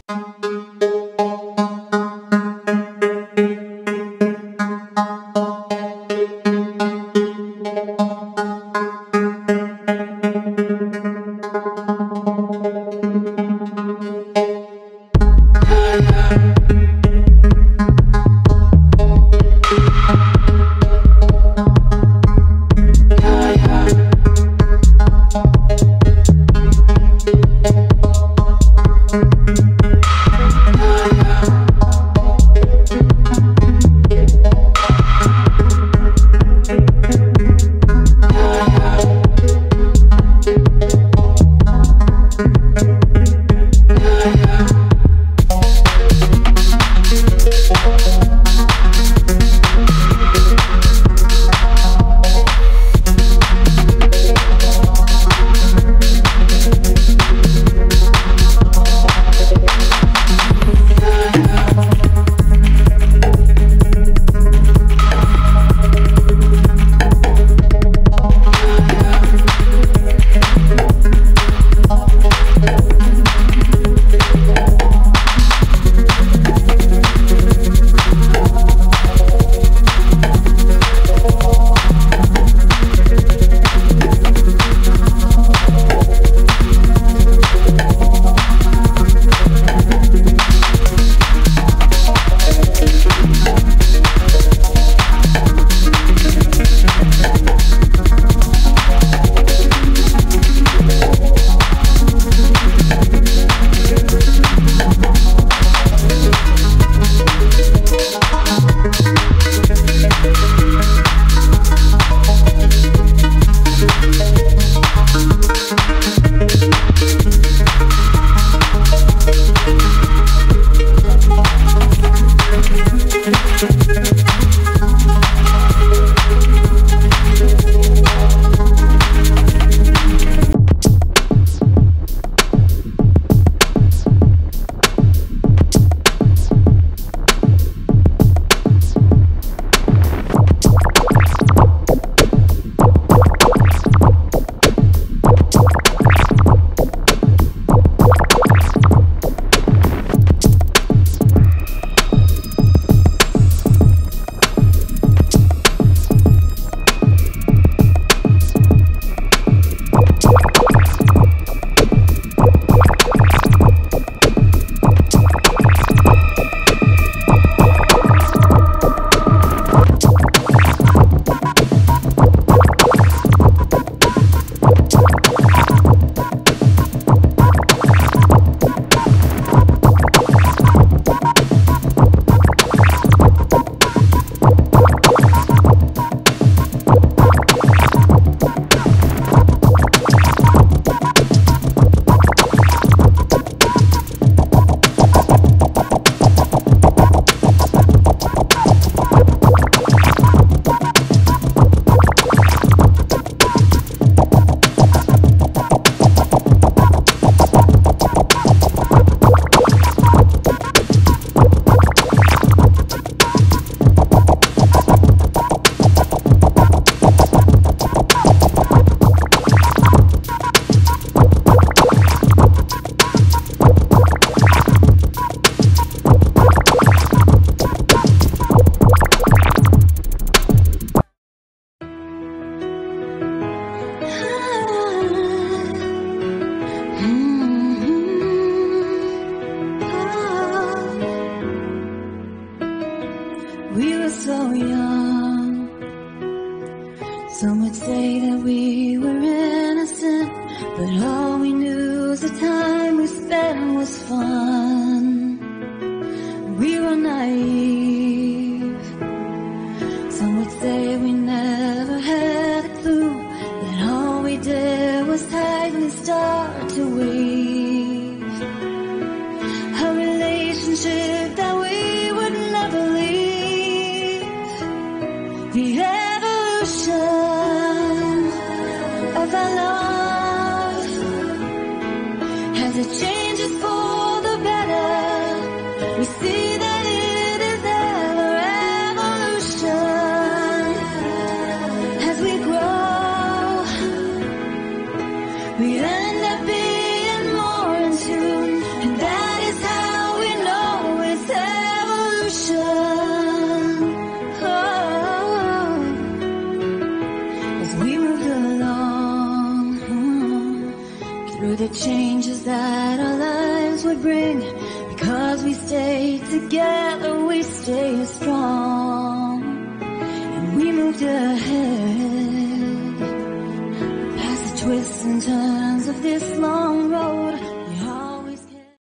Some would say that we were innocent, but all we knew is the time we spent was fun. We were naive. Some would say we never had a clue, that all we did was tightly start to weave a relationship that we would never leave. The evolution of our love, as it changes for the better, we see that it is ever evolution. As we grow, we end up being more in tune, and that is how the changes that our lives would bring. Because we stay together, we stay strong, and we moved ahead past the twists and turns of this long road.